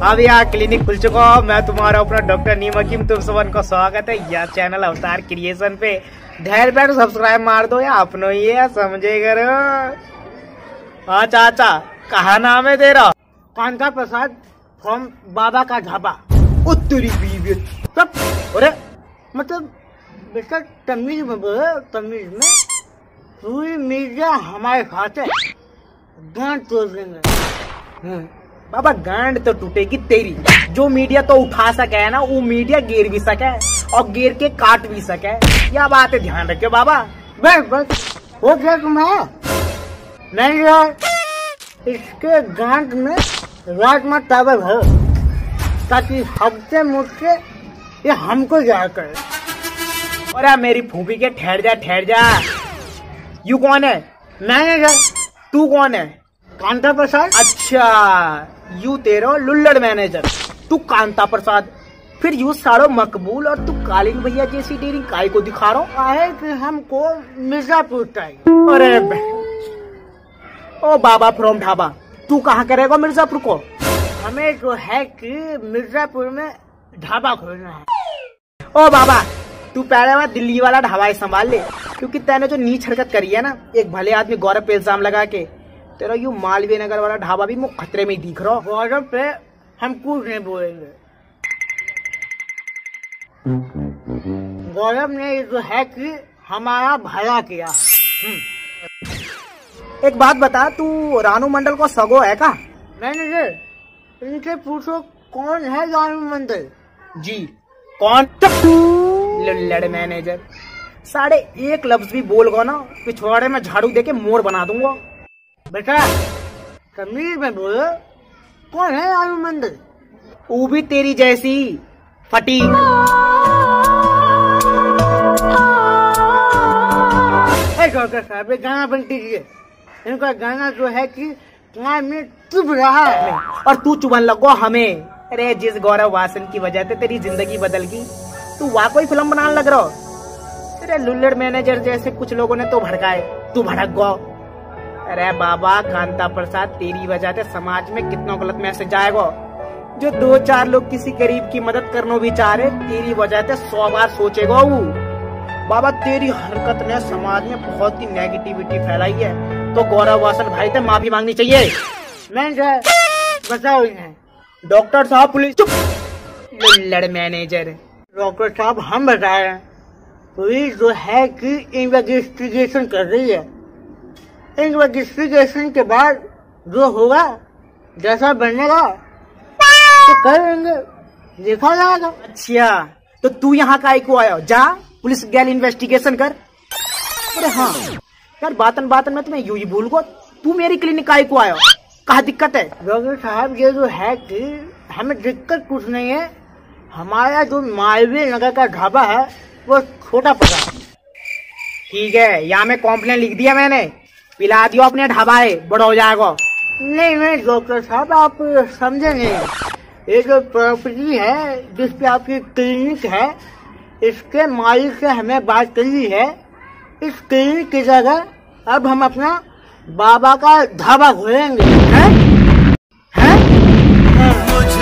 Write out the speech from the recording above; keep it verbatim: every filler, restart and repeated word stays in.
अब यहाँ क्लिनिक खुल चुका हो। मैं तुम्हारा अपना डॉक्टर नीम हकीम, तुम सबन का स्वागत है यह चैनल अवतार क्रिएशन पे। धैर्य बैठ सब्सक्राइब मार दो या अपनो ही है, समझे करो। हाँ चाचा, कहा नाम है तेरा? कांता प्रसाद फ्रॉम बाबा का ढाबा। उत्तरी बीवी सब। अरे मतलब बेटा तमीज में बोलो, तमीज में। पूरी मीडिया हमारे साथ है, गांड तोड़ देंगे। बाबा गांड तो टूटेगी तेरी। जो मीडिया तो उठा सके है ना, वो मीडिया गिर भी सके और गिर के काट भी सके। यह बात है, ध्यान रखियो बाबा। बस बस हो गया तुम्हें? नहीं यार, इसके गांड में राजमा चावल है ताकि हमसे मुझसे ये हमको याद करे। अरे मेरी फूफी के ठहर जा ठहर जा। यू कौन है? मैनेजर। तू कौन है? कांता प्रसाद। अच्छा, यू तेरा लुल्लड़ मैनेजर। तू कांता प्रसाद, फिर यू सारो मकबूल और तू कालीन भैया जैसी डेरी काय को दिखा रहा है कि हमको मिर्जापुर चाहिए। अरे ओ बाबा फ्रॉम ढाबा, तू कहाँ करेगा मिर्जापुर को? हमें जो है कि मिर्जापुर में ढाबा खोलना है। ओ बाबा, तू पहले बार दिल्ली वाला ढाबा संभाल ले, क्योंकि तैने जो नीच हरकत करी है ना, एक भले आदमी गौरव पे इल्जाम लगा के, तेरा यू मालवीय नगर वाला ढाबा भी मुझे खतरे में दिख रहा। गौरव पे हम कुछ नहीं बोलेंगे। गौरव ने जो है कि हमारा भला किया। एक बात बता, तू रानू मंडल को सगो है का? मैनेजर, इनसे पूछो कौन है रानू मंडल जी? कौन? लड़ मैनेजर, साढ़े एक लफ्ज भी बोल गो ना, पिछवाड़े में झाड़ू देके मोड़ बना दूंगा। बेटा तमीज में बोलो, कौन है रानू मंडल? वो भी तेरी जैसी फटीक। डॉक्टर साहब, ये गाना बनती है। इनका गाना जो है कि में चुभ रहा है और तू चुभन लगो हमें। अरे जिस गौरव वासन की वजह से तेरी जिंदगी बदल गई, तू वहाँ कोई फिल्म बनाने लग रहा। तेरे लुल्लड़ मैनेजर जैसे कुछ लोगों ने तो भड़काए, तू भड़क गो। अरे बाबा कांता प्रसाद, तेरी वजह से समाज में कितना गलत मैसेज जाएगा। जो दो चार लोग किसी गरीब की मदद करना भी चाह रहे, तेरी वजह से सौ बार सोचेगा वो। बाबा तेरी हरकत ने समाज में बहुत ही नेगेटिविटी फैलाई है, तो गौरव वासन भाई से माफी मांगनी चाहिए। मैं बताओ इन्हें। डॉक्टर साहब पुलिस। चुप। लुल्लड़ मैनेजर। डॉक्टर साहब हम बता रहे हैं, पुलिस जो है कि इन्वेस्टिगेशन कर रही है। इन्वेस्टिगेशन के बाद जो होगा, जैसा बनेगा तो करेंगे, देखा जाएगा। अच्छा, तो तू यहाँ का को आया? जा पुलिस गैल इन्वेस्टिगेशन कर। अरे हाँ यार, बातन बातन में तुम्हें यू ही भूल गो। तू मेरी क्लिनिक का को आया, कहा दिक्कत है? डॉक्टर साहब, ये जो है कि हमें दिक्कत कुछ नहीं है। हमारा जो मालवीय नगर का ढाबा है वो छोटा पड़ा। ठीक है, यहाँ में कॉम्प्लेन लिख दिया मैंने, पिला दियो अपने ढाबा है, बड़ा हो जाएगा। नहीं नहीं डॉक्टर साहब, आप समझे नहीं। ये जो प्रॉपर्टी है जिसपे आपकी क्लिनिक है, इसके मालिक से हमें बात करी है। इस क्लिनिक की जगह अब हम अपना बाबा का ढाबा खोलेंगे। हैं? हैं? हैं?